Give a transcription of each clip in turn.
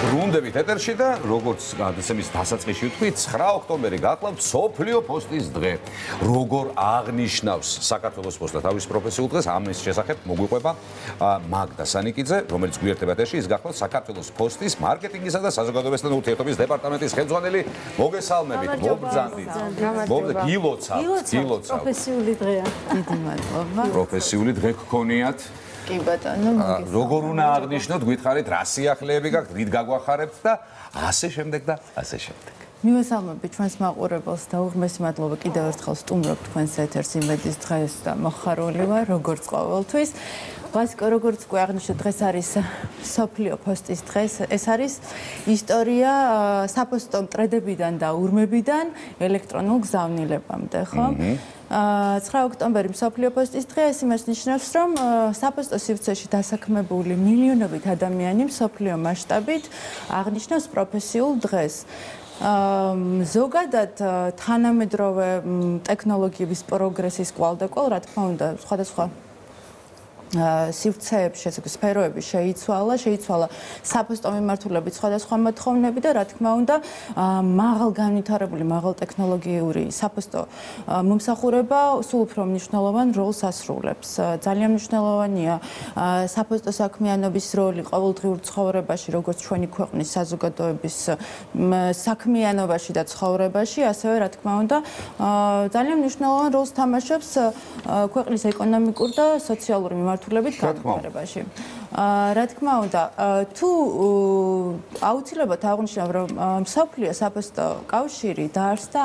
ბრუნდებით ეთერში და როგორც გადაცემის დასაწყისში ვთქვი, 9 ოქტომბერი გახლავთ მსოფლიო პოსტის დღე. როგორ აღნიშნავს საქართველოს პოსტა თავის პროფესიულ დღეს, ამის შესახებ მოგვიყვება მაგდა სანიკიძე, რომელიც გვიერთება ეთერში, ის გახლავთ საქართველოს პოსტის მარკეტინგისა და საზოგადოებასთან ურთიერთობის დეპარტამენტის ხელმძღვანელი. მოგესალმებით, მობრძანდით. გილოცავთ. პროფესიული დღეა. დიდი მადლობა. პროფესიული დღე გქონიათ. კი ბატონო, როგორ უნდა აღნიშნოთ, გითხარით, რა სიახლეები გაქვთ, რით გაგვახარებთ და ასე შემდეგ და ასე შემდეგ. მივესალმებით ჩვენს მაყურებელს და უღმესი მადლობა კიდევ ერთხელ სტუმრობ თქვენს ეთერს იმედის დღეს და მოხარული ვარ, როგორც ყოველთვის. როგორც გვეაღნიშნეთ, დღეს არის მსოფლიო პოსტის დღე. ეს არის ისტორია საფოსტო მტრედებიდან და ურმებიდან ელექტრონულ გზავნილებამდე, ხო? 9 ოქტომბერი მსოფლიო პოსტის დღე, ეს იმას ნიშნავს, რომ საფოსტო სივრცეში დასაქმებული მილიონობით ადამიანი მსოფლიო მასშტაბით აღნიშნავს პროფესიულ დღეს. ზოგადად თანამედროვე ტექნოლოგიების პროგრესის კვალ და კვალ, რა თქმა უნდა, სხვადასხვა სივრცეებში, ესე იგი სფეროები შეიცვალა საფოსტო მიმართულებით სხვადასხვა მოთხოვნები და რა თქმა უნდა, მაღალ განვითარებული, მაღალ ტექნოლოგიური საფოსტო მომსახურება სულ უფრო მნიშვნელოვან როლს ასრულებს. ძალიან მნიშვნელოვანია საფოსტო საქმიანობის როლი ყოველდღიურ ცხოვრებაში, როგორც ჩვენი ქვეყნის საზოგადოების საქმიანობაში და ცხოვრებაში, ასევე რა თქმა უნდა, ძალიან მნიშვნელოვან როლს თამაშობს ქვეყნის ეკონომიკურ და სოციალური მიმართულებით განვითარებაში. რა თქმა უნდა, თუ აუცილებლად აღნიშნავ, რომ მსოფლიო საფოსტო კავშირი დაარსდა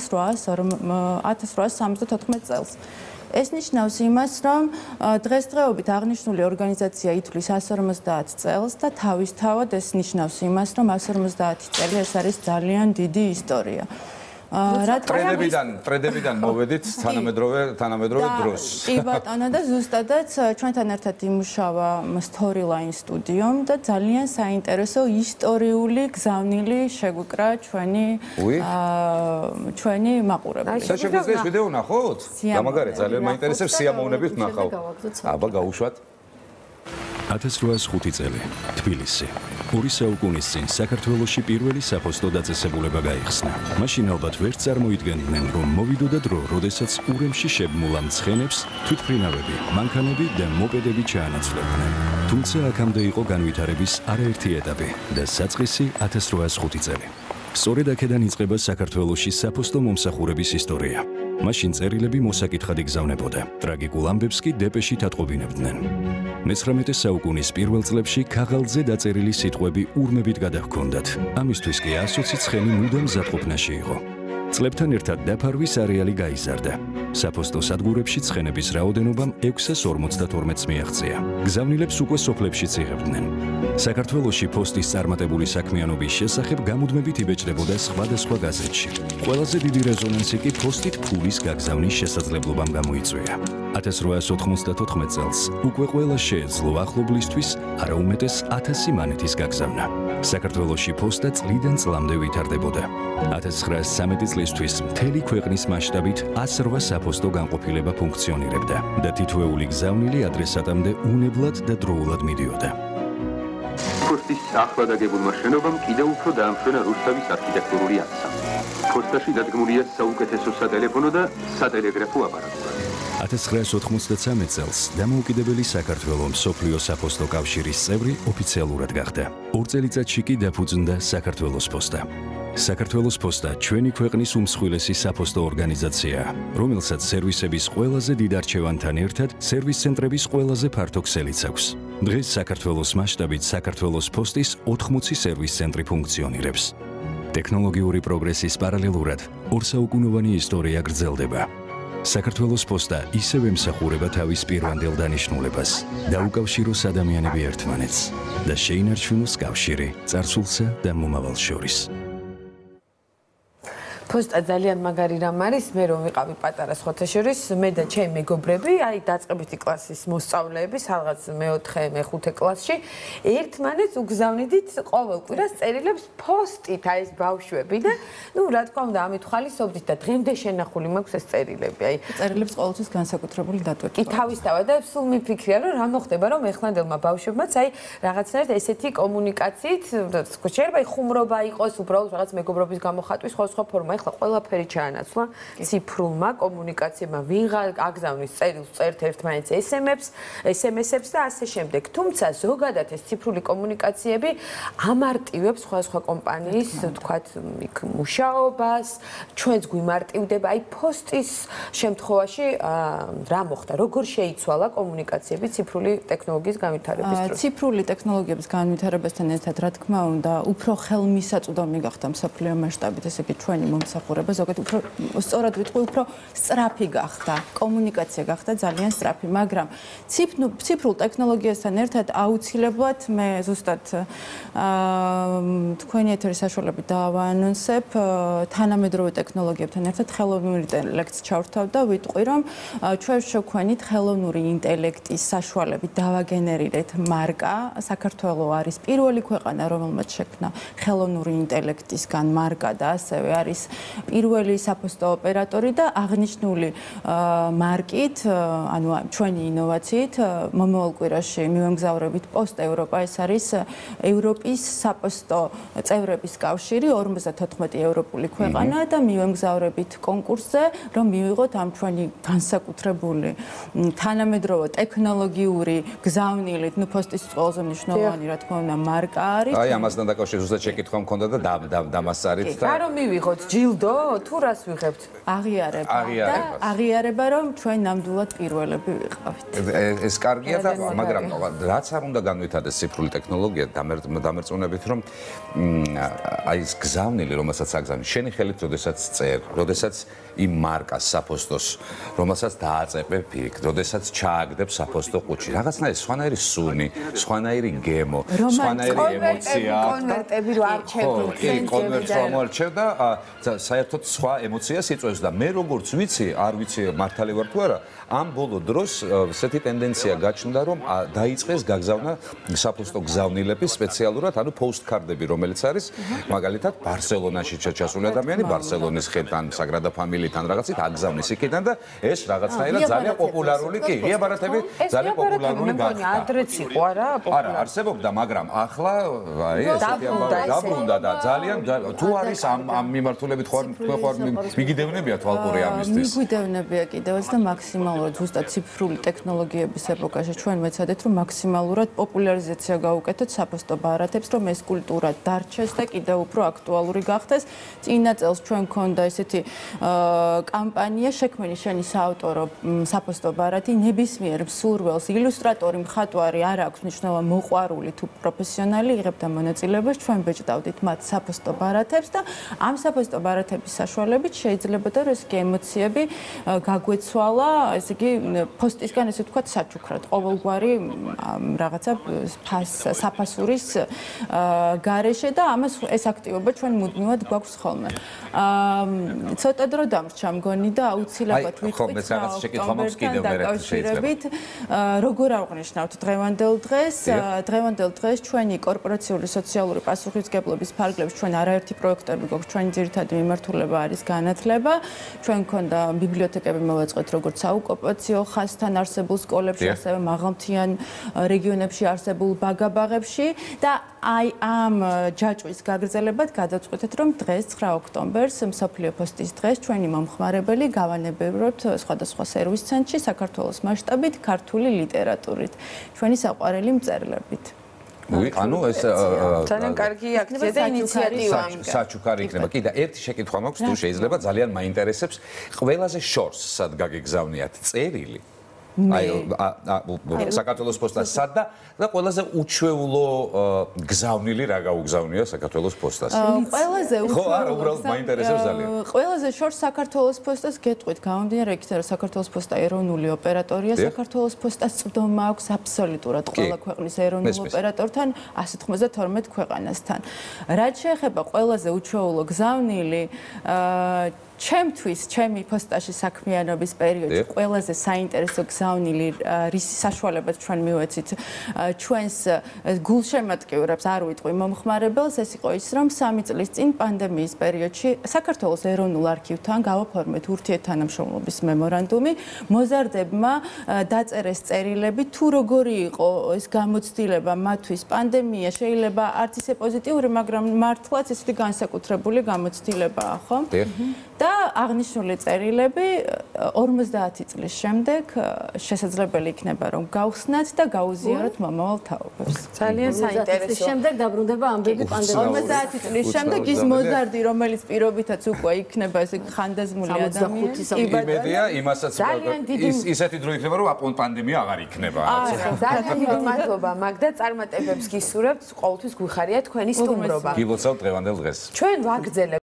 1874 წელს. ეს ნიშნავს იმას, რომ დღესდღეობით აღნიშნული ორგანიზაცია ითვლის 150 წელს და თავისთავად ეს ნიშნავს იმას, რომ 150 წელი ეს არის ძალიან დიდი ისტორია. ტრედებიდან მოვედით თანამედროვე დროს. კი ბატონო და ზუსტადაც ჩვენთან ერთად იმუშავა Storyline სტუდიომ და ძალიან საინტერესო ისტორიული გზავნილი შეგვიკრა ჩვენი მაყურებელი. და შეგვიძლია ვიდეო ვნახოთ? გამაგარეთ, ძალიან მაინტერესებს, სიამოვნებით ვნახავ. აბა გაუშვათ. 1805 წელი, თბილისი. 2 საუკუნის წინ საქართველოში პირველი საფოსტო დაწესებულება გაიხსნა. მაშინ ალბათ ვერ წარმოიდგენდნენ, რომ მოვიდოდა დრო, როდესაც ურემში შებმულ ამ ცხენებს თვითმფრინავები, მანქანები და მოპედები ჩაანაცვლებდნენ. თუმცა აქამდე იყო განვითარების არაერთი ეტაპი და საწყისი 1805 წელი. სწორედ აქედან იწყება საქართველოში საფოსტო მომსახურების ისტორია. მაშინ წერილები მოსაკითხად იგზავნებოდა. ტრაგიკულ ამბებს კი დეპეშით ატყობინებდნენ. 19 საუკუნის პირველ წლებში ქაღალდზე დაწერილი სიტყვები ურმებით გადაჰქონდათ. ამისთვის კი 120 ცხენი მუდამ მზადყოფნაში იყო. წლებთან ერთად დაფარვის არეალი გაიზარდა. საფოსტო სადგურებში ცხენების რაოდენობამ 642-ს მიაღწია. გზავნილებს უკვე სოფლებშიც იღებდნენ. საქართველოში პოსტის წარმატებული საქმიანობის შესახებ გამუდმებით იბეჭდებოდა სხვადასხვა გაზეთში. ყველაზე დიდი რეზონანსი კი პოსტით ფულის გაგზავნის შესაძლებლობამ გამოიწვია. 1894 წელს უკვე ყველა შეეძლო ახლობლისთვის არაუმეტეს 1000 მანეთის გაგზავნა. საქართველოში პოსტა წლიდან წლამდე ვითარდებოდა. 1913 წლისთვის მთელი ქვეყნის მასშტაბით 108 საფოსტო განყოფილება ფუნქციონირებდა და თითოეული გზავნილი ადრესატამდე უნებლად და დროულად მიდიოდა. პოსტის ახლად აგებულმა შენობამ კიდევ უფრო დაამშვენა რუსთავის არქიტექტურული ანსამბლი. პოსტაში დადგმულია საუკეთესო სატელეფონო და სატელეგრაფო აპარატურა. 1993 წელს დამოუკიდებელი საქართველოს მსოფლიო საფოსტო კავშირის წევრი ოფიციალურად გახდა. 2 წელიწადში კი დაფუძნდა საქართველოს პოსტა. საქართველოს პოსტა ჩვენი ქვეყნის უმსხვილესი საფოსტო ორგანიზაციაა, რომელსაც სერვისების ყველაზე დიდ არჩევანთან ერთად სერვის ცენტრების ყველაზე ფართო ქსელიც აქვს. დღეს საქართველოს მასშტაბით საქართველოს პოსტის 80 სერვის ცენტრი ფუნქციონირებს. ტექნოლოგიური პროგრესის პარალელურად ორსაუკუნოვანი ისტორია გრძელდება. საქართველოს პოსტა ისევ ემსახურება თავის პირვანდელ დანიშნულებას, დაუკავშიროს ადამიანები ერთმანეთს და შეინარჩუნოს კავშირი წარსულსა და მომავალს შორის. Posta ძალიან მაგარი რამ არის, მე რომ ვიყავი პატარა სხვათაშორის, მე და ჩემი მეგობრები, აი დაწყებითი კლასის მოსწავლეები, რაღაც მე-4, მე-5 კლასში, ერთმანეთს უგზავნიდით ყოველ კვირას წერილებს პოსტით, აი ეს ბავშვები და ნუ რა თქმა უნდა, ამით ხალისობდით და დღემდე შენახული მაქვს ეს წერილები, აი წერილებს ყოველთვის განსაკუთრებული დატვირთვა. კი თავისთავად და სულ მიფიქრია, რომ რა მოხდება, რომ ეხლანდელმა ბავშვებმაც აი რაღაცნაირად ესეთი კომუნიკაციით, შეიძლება ხუმრობა იყოს, უბრალოდ რაღაც მეგობრობის გამოხატვის სხვა ფორმა, ეხლა ყველაფერი ჩაანაცვლა ციფრულმა კომუნიკაციებმა, ვიღა აგზავნის წერილს, წერთ ერთმანეთს SMS-ებს და ასე შემდეგ. თუმცა ზოგადად ეს ციფრული კომუნიკაციები ამარტივებს სხვა კომპანიის, თქვათ, იქ მუშაობას, ჩვენც გვიმარტივდება, აი პოსტის შემთხვევაში რა მოხდა, როგორ შეიცვალა კომუნიკაციები ციფრული ტექნოლოგიის განვითარების დროს? ციფრული ტექნოლოგიების განვითარებასთან ერთად, რა თქმა უნდა, უფრო ხელმისაწვდომი გახდა მსოფლიო მასშტაბით, ესე იგი ჩვენი მომსახურება, ზოგადად უფრო სწორად ვიტყვი, უფრო სწრაფი გახდა, კომუნიკაცია გახდა ძალიან სწრაფი, მაგრამ ციფრულ ტექნოლოგიასთან ერთად აუცილებლად მე ზუსტად თქვენი ეთერის საშუალებით დავაანონსებ, თანამედროვე ტექნოლოგიებთან ერთად ხელოვნური ინტელექტს ჩავრთავ და ვიტყვი, რომ ჩვენ შევქმნით ხელოვნური ინტელექტის საშუალებით დავაგენერირეთ მარკა. საქართველო არის პირველი ქვეყანა, რომელმაც შექმნა ხელოვნური ინტელექტისგან მარკა და ასევე არის პირველი საფოსტო ოპერატორი და აღნიშნული მარკით, ანუ ჩვენი ინოვაციით, მომავალ კვირაში მივემგზავრებით პოსტ ევროპა, ეს არის ევროპის საფოსტო წევრების კავშირი, 54 ევროპული ქვეყანა და მივემგზავრებით კონკურსზე, რომ მივიღოთ ამ ჩვენი განსაკუთრებული თანამედროვე ტექნოლოგიური გზავნილით, ნუ პოსტის ყველაზე მნიშვნელოვანი, რა თქმა უნდა, მარკა არის. აი, ამასთან დაკავშირებით ზუსტად შეკითხვა მქონდა და დამასწარით და რა რომ მივიღოთ ჯილდო, თუ რას ვიღებთ? აღიარება, რომ ჩვენ ნამდვილად პირველები ვიყავით. ეს კარგია და მაგრამ რაც არ უნდა განვითარდეს ციფრული ტექნოლოგია, დამერწმუნებით, რომ აი ეს გზავნილი, რომელსაც აგზავნის, შენი ხელით, როდესაც წერ, როდესაც იმ მარკას საფოსტოს, რომელსაც დააწებებ იქ, როდესაც ჩააგდებ საფოსტო ყუთში, რაღაცნაირი სხვანაირი სუნი, სხვანაირი გემო, სხვანაირი ემოცია. კონვერტები რო არჩევთ, კონვერტს რომ არჩევ და საერთოდ სხვა ემოციას იწვევს და მე როგორც ვიცი, არ ვიცი მართალი ვარ თუ არა, ამ ბოლო დროს ესეთი ტენდენცია გაჩნდა, რომ დაიწყეს გაგზავნა საფოსტო გზავნილების სპეციალურად, ანუ პოსტკარდები, რომელიც არის მაგალითად ბარსელონაში ჩასული ადამიანი, ბარსელონის ხედან, საგრადა ფამილიიდან რაღაცით აგზავნის იქიდან და ეს რაღაცნაირად ძალიან პოპულარული კი, ღიაბარათები ძალიან პოპულარული გახდა. ადრეც იყო არა პოპულარული. არა, არსებობდა, მაგრამ ახლა აი ესეთი დაბრუნდა და ძალიან თუ არის ამ მიმართულებით ხوار მიგიდევნებია თვალყური ამისთვის. მიგიდევნებია კიდევაც და მაქსიმალურად ზუსტად ციფრული ტექნოლოგიების ეპოქაში ჩვენ ვეცადეთ, რომ მაქსიმალურად პოპულარიზაცია გავუკეთოთ საფოსტო ბარათებს, რომ ეს კულტურა დარჩეს და კიდევ უფრო აქტუალური გახდეს. წინა წელს ჩვენ მქონდა ესეთი კამპანია შექმენი შენი საავტორო საფოსტო ბარათი, ნებისმიერ მსურველს, ილუსტრატორი, მხატვარი არ აქვს მნიშვნელოვანი მოყვარული თუ პროფესიონალი იღებდა მონაწილეობას, ჩვენ ბეჭდავდით მათ საფოსტო ბარათებს და ამ საფოსტო ბარათების საშუალებით შეიძლებოდა რომ ეს ემოციები გაგვეცვალა, ესე იგი პოსტისგან ესე ვთქვათ საჩუქრად, ყოველგვარი რაღაცა საფასურის გარეშე და ამას ეს აქტივობა ჩვენ მუდმივად გვაქვს ხოლმე. ცოტა დრო დამრჩა მგონი და აუცილებლად ვიტყვით დაკავშირებით როგორ აღნიშნავთ დღევანდელ დღეს. დღევანდელ დღეს ჩვენი კორპორაციული სოციალური პასუხისმგებლობის ფარგლებში ჩვენ არაერთი პროექტები გვაქვს, ჩვენი ძირითადი მიმართულება არის განათლება. ჩვენ მქონდა ბიბლიოთეკები მოვაწყეთ როგორც საოკუპაციო ხაზთან არსებულ სკოლებში, ასევე მაღალმთიან რეგიონებში არსებულ ბაგაბაღებში და აი ამ ჯაჭვის გაგრძელებად გადავწყვეტეთ, რომ დღეს 9 ოქტომბერს მსოფლიო პოსტის დღეს ჩვენი მომხმარებელი გავანებებთ სხვადასხვა სერვის ცენტრში საქართველოს მასშტაბით ქართული ლიტერატურით, ჩვენი საყვარელი მწერლებით. ანუ ეს ძალიან კარგი აქცია და ინიციატივა. საჩუქარი იქნება. კი და ერთი შეკითხვა მაქვს, თუ შეიძლება ძალიან მაინტერესებს, ყველაზე შორს სად გაგეგზავნიათ წერილი საქართველოს პოსტას სად და ყველაზე უჩვეულო გზავნილი რა გაუგზავნია საქართველოს პოსტას? ყველაზე ხო, არა, უბრალოდ მაინტერესებს ძალიან. ყველაზე შორს საქართველოს პოსტას გეტყვით, გამომდინარე იქიდან, რომ საქართველოს პოსტა ეროვნული ოპერატორია, საქართველოს პოსტას წვდომა აქვს აბსოლუტურად ყველა ქვეყნის ეროვნულ ოპერატორთან, 192 ქვეყანასთან. რაც შეეხება ყველაზე უჩვეულო გზავნილი, ჩემთვის, ჩემი პოსტაში საქმიანობის პერიოდში ყველაზე საინტერესო გზავნილი, რის საშუალებად ჩვენ მივეცით ჩვენს გულშემატკივრებს არ ვიტყვი მომხმარებელს, ეს იყო ის, რომ 3 წლის წინ პანდემიის პერიოდში საქართველოს ეროვნულ არქივთან გავაფორმეთ ურთიერთთანამშრომლობის მემორანდუმი, მოზარდებმა დაწერეს წერილები, თუ როგორი იყო ეს გამოცდილება მათთვის პანდემია, შეიძლება არც ისე პოზიტიური, მაგრამ მართლაც ესეთი განსაკუთრებული გამოცდილებაა, ხო? და აღნიშნული წერილები 50 წლის შემდეგ შესაძლებელი იქნება რომ გავხსნათ და გაუზიაროთ მომავალ თაობებს. ძალიან საინტერესო. შემდეგ დაბრუნდება ამბები პანდემიის. 50 წლის შემდეგ ის მოზარდი, რომელიც პირობითაც უკვე იქნება ესე ხანდაზმული ადამიანი. იმედია იმასაც ისეთი დრო იქნება რომ პანდემია აღარ იქნება. ძალიან დიდი მადლობა მაგდა, წარმატებებს გისურვებთ, ყოველთვის გვიხარია თქვენი სტუმრობა. გილოცავთ დღევანდელ დღეს. ჩვენ ვაგრძელებთ